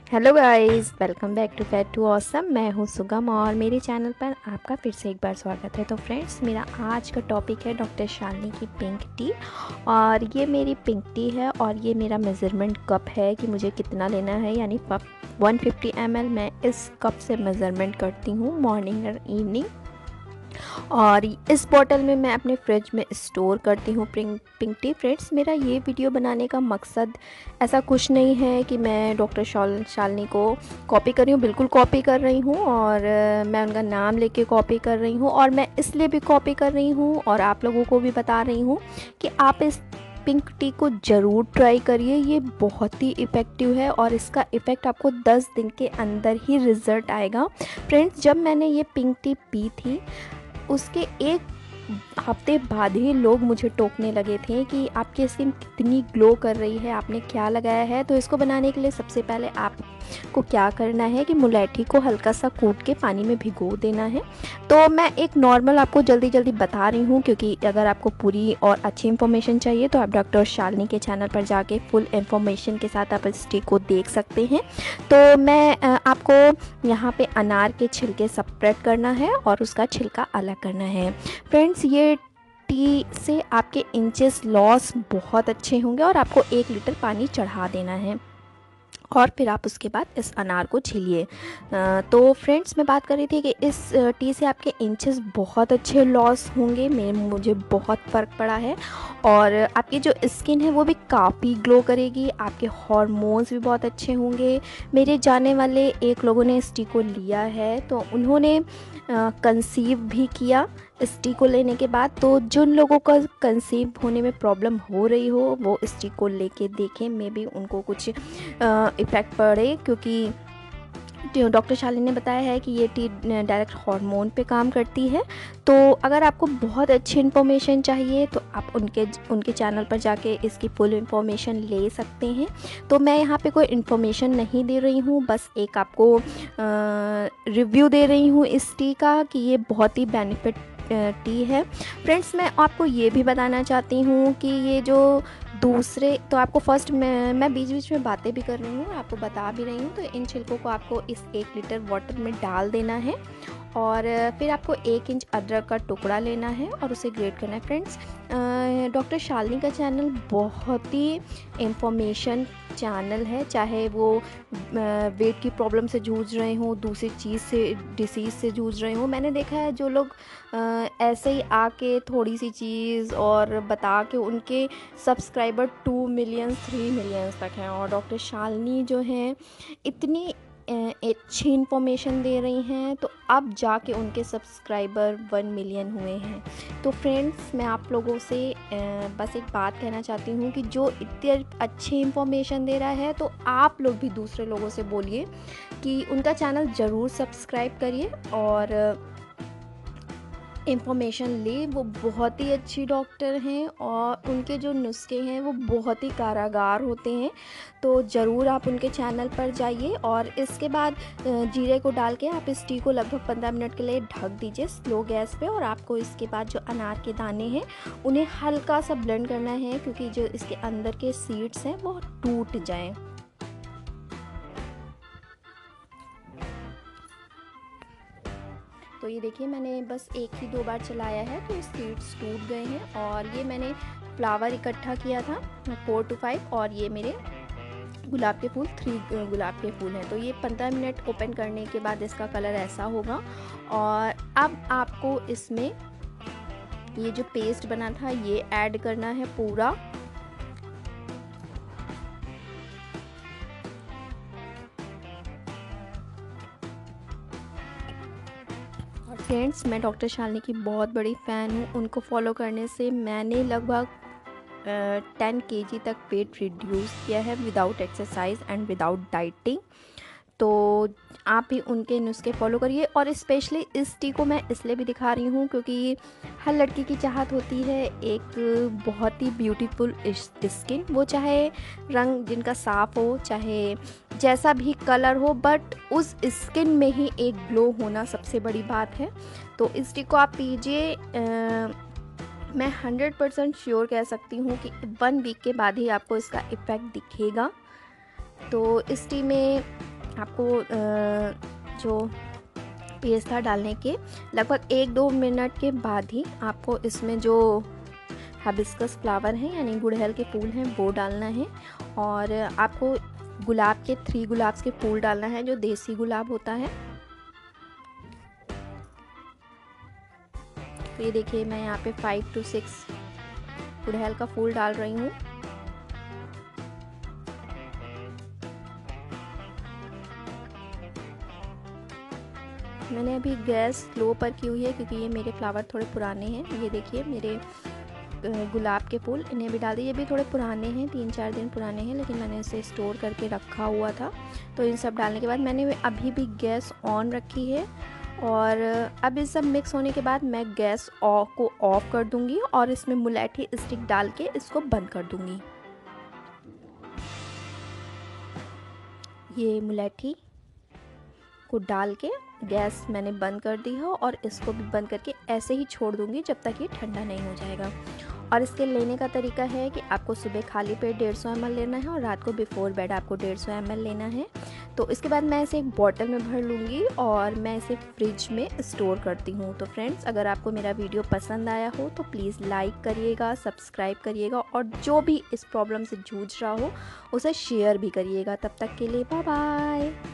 Hello guys, welcome back to fat to awesome. मैं हूं सुगम और मेरे चैनल पर आपका फिर से एक बार स्वागत है। तो फ्रेंड्स, मेरा आज का टॉपिक है डॉक्टर शालिनी की पिंक टी। और ये मेरी पिंक टी है और ये मेरा मेज़रमेंट कप है कि मुझे कितना लेना है, यानी 150 ml मैं इस कप से मेज़रमेंट करती हूँ मॉर्निंग और इवनिंग। और इस बॉटल में मैं अपने फ्रिज में स्टोर करती हूँ पिंक टी। फ्रेंड्स, मेरा ये वीडियो बनाने का मकसद ऐसा कुछ नहीं है कि मैं डॉक्टर शालिनी को कॉपी कर रही हूँ, बिल्कुल कॉपी कर रही हूँ। और मैं उनका नाम लेके कॉपी कर रही हूँ, और मैं इसलिए भी कॉपी कर रही हूँ और आप लोगों को भी बता रही हूँ कि आप इस पिंक टी को ज़रूर ट्राई करिए। ये बहुत ही इफ़ेक्टिव है और इसका इफ़ेक्ट आपको 10 दिन के अंदर ही रिज़ल्ट आएगा। फ्रेंड्स, जब मैंने ये पिंक टी पी थी उसके एक हफ्ते बाद ही लोग मुझे टोकने लगे थे कि आपकी स्किन कितनी ग्लो कर रही है, आपने क्या लगाया है। तो इसको बनाने के लिए सबसे पहले आपको क्या करना है कि मुलैठी को हल्का सा कूट के पानी में भिगो देना है। तो मैं एक नॉर्मल आपको जल्दी जल्दी बता रही हूँ, क्योंकि अगर आपको पूरी और अच्छी इन्फॉर्मेशन चाहिए तो आप डॉक्टर शालिनी के चैनल पर जाके फुल इन्फॉर्मेशन के साथ आप इस टी को देख सकते हैं। तो मैं आपको यहाँ पे अनार के छिलके सेपरेट करना है और उसका छिलका अलग करना है। फ्रेंड्स, ये टी से आपके इंचेस लॉस बहुत अच्छे होंगे और आपको 1 लीटर पानी चढ़ा देना है और फिर आप उसके बाद इस अनार को छीलिए। तो फ्रेंड्स, मैं बात कर रही थी कि इस टी से आपके इंचेस बहुत अच्छे लॉस होंगे। मुझे बहुत फ़र्क पड़ा है और आपकी जो स्किन है वो भी काफ़ी ग्लो करेगी, आपके हार्मोन्स भी बहुत अच्छे होंगे। मेरे जाने वाले एक लोगों ने इस टी को लिया है तो उन्होंने कंसीव भी किया इस टी को लेने के बाद। तो जिन लोगों का कंसीव होने में प्रॉब्लम हो रही हो वो इस टी को लेके देखें, मे बी उनको कुछ इफ़ेक्ट पड़े, क्योंकि डॉक्टर शालिनी ने बताया है कि ये टी डायरेक्ट हार्मोन पे काम करती है। तो अगर आपको बहुत अच्छी इन्फॉर्मेशन चाहिए तो आप उनके चैनल पर जाके इसकी फुल इन्फॉर्मेशन ले सकते हैं। तो मैं यहाँ पे कोई इन्फॉर्मेशन नहीं दे रही हूँ, बस एक आपको रिव्यू दे रही हूँ इस टी का कि ये बहुत ही बेनिफिट टी है। फ्रेंड्स, मैं आपको ये भी बताना चाहती हूँ कि ये जो दूसरे, तो आपको फर्स्ट मैं बीच बीच में बातें भी कर रही हूँ, आपको बता भी रही हूँ। तो इन छिलकों को आपको इस 1 लीटर वाटर में डाल देना है और फिर आपको 1 इंच अदरक का टुकड़ा लेना है और उसे ग्रेट करना है। फ्रेंड्स, डॉक्टर शालिनी का चैनल बहुत ही इंफॉर्मेशन चैनल है, चाहे वो वेट की प्रॉब्लम से जूझ रहे हों, दूसरी चीज़ से डिसीज़ से जूझ रहे हों। मैंने देखा है जो लोग ऐसे ही आके थोड़ी सी चीज़ और बता के उनके सब्सक्राइबर 2 मिलियन 3 मिलियन तक हैं, और डॉक्टर शालिनी जो हैं इतनी अच्छी इन्फॉर्मेशन दे रही हैं तो अब जाके उनके सब्सक्राइबर 1 मिलियन हुए हैं। तो फ्रेंड्स, मैं आप लोगों से बस एक बात कहना चाहती हूँ कि जो इतनी अच्छी इन्फॉर्मेशन दे रहा है तो आप लोग भी दूसरे लोगों से बोलिए कि उनका चैनल ज़रूर सब्सक्राइब करिए और इन्फॉर्मेशन ले। वो बहुत ही अच्छी डॉक्टर हैं और उनके जो नुस्खे हैं वो बहुत ही कारागार होते हैं। तो ज़रूर आप उनके चैनल पर जाइए और इसके बाद जीरे को डाल के आप इस टी को लगभग 15 मिनट के लिए ढक दीजिए स्लो गैस पे। और आपको इसके बाद जो अनार के दाने हैं उन्हें हल्का सा ब्लेंड करना है, क्योंकि जो इसके अंदर के सीड्स हैं वो टूट जाएँ। तो ये देखिए, मैंने बस 1 ही 2 बार चलाया है तो सीड्स टूट गए हैं। और ये मैंने फ्लावर इकट्ठा किया था 4 to 5, और ये मेरे गुलाब के फूल 3 गुलाब के फूल हैं। तो ये 15 मिनट ओपन करने के बाद इसका कलर ऐसा होगा। और अब आपको इसमें ये जो पेस्ट बना था ये ऐड करना है पूरा। फ्रेंड्स, मैं डॉक्टर शालिनी की बहुत बड़ी फ़ैन हूँ। उनको फॉलो करने से मैंने लगभग 10 kg तक वेट रिड्यूस किया है without exercise and without dieting. तो आप भी उनके नुस्खे फॉलो करिए। और स्पेशली इस टी को मैं इसलिए भी दिखा रही हूँ क्योंकि हर लड़की की चाहत होती है एक बहुत ही ब्यूटीफुल स्किन, वो चाहे रंग जिनका साफ़ हो, चाहे जैसा भी कलर हो, बट उस स्किन में ही एक ग्लो होना सबसे बड़ी बात है। तो इस टी को आप पीजिए। मैं 100% श्योर कह सकती हूँ कि 1 वीक के बाद ही आपको इसका इफ़ेक्ट दिखेगा। तो इस टी में आपको जो पेस्ट था डालने के लगभग 1-2 मिनट के बाद ही आपको इसमें जो हिबिस्कस फ्लावर हैं यानी गुड़हल के फूल हैं वो डालना है। और आपको गुलाब के 3 गुलाब के फूल डालना है, जो देसी गुलाब होता है। तो ये देखिए मैं यहाँ पे 5 to 6 गुड़हल का फूल डाल रही हूँ। मैंने अभी गैस स्लो पर की हुई है क्योंकि ये मेरे फ्लावर थोड़े पुराने हैं। ये देखिए मेरे गुलाब के फूल, इन्हें भी डाल दिए। ये भी थोड़े पुराने हैं, 3-4 दिन पुराने हैं, लेकिन मैंने इसे स्टोर करके रखा हुआ था। तो इन सब डालने के बाद मैंने अभी भी गैस ऑन रखी है। और अब इस सब मिक्स होने के बाद मैं गैस को ऑफ कर दूंगी और इसमें मुलैठी स्टिक डाल के इसको बंद कर दूंगी। ये मुलैठी को डाल के गैस मैंने बंद कर दी है और इसको भी बंद करके ऐसे ही छोड़ दूंगी जब तक ये ठंडा नहीं हो जाएगा। और इसके लेने का तरीका है कि आपको सुबह खाली पेट 150 ml लेना है और रात को बिफोर बेड आपको 150 ml लेना है। तो इसके बाद मैं इसे एक बॉटल में भर लूँगी और मैं इसे फ्रिज में स्टोर करती हूँ। तो फ्रेंड्स, अगर आपको मेरा वीडियो पसंद आया हो तो प्लीज़ लाइक करिएगा, सब्सक्राइब करिएगा और जो भी इस प्रॉब्लम से जूझ रहा हो उसे शेयर भी करिएगा। तब तक के लिए बाय बाय।